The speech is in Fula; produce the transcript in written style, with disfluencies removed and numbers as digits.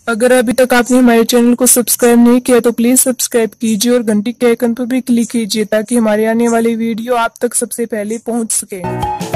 अगर अभी तक आपने हमारे चैनल को सब्सक्राइब नहीं किया तो प्लीज सब्सक्राइब कीजिए और घंटी के आइकन पर भी क्लिक कीजिए ताकि हमारे आने वाली वीडियो आप तक सबसे पहले पहुंच सके।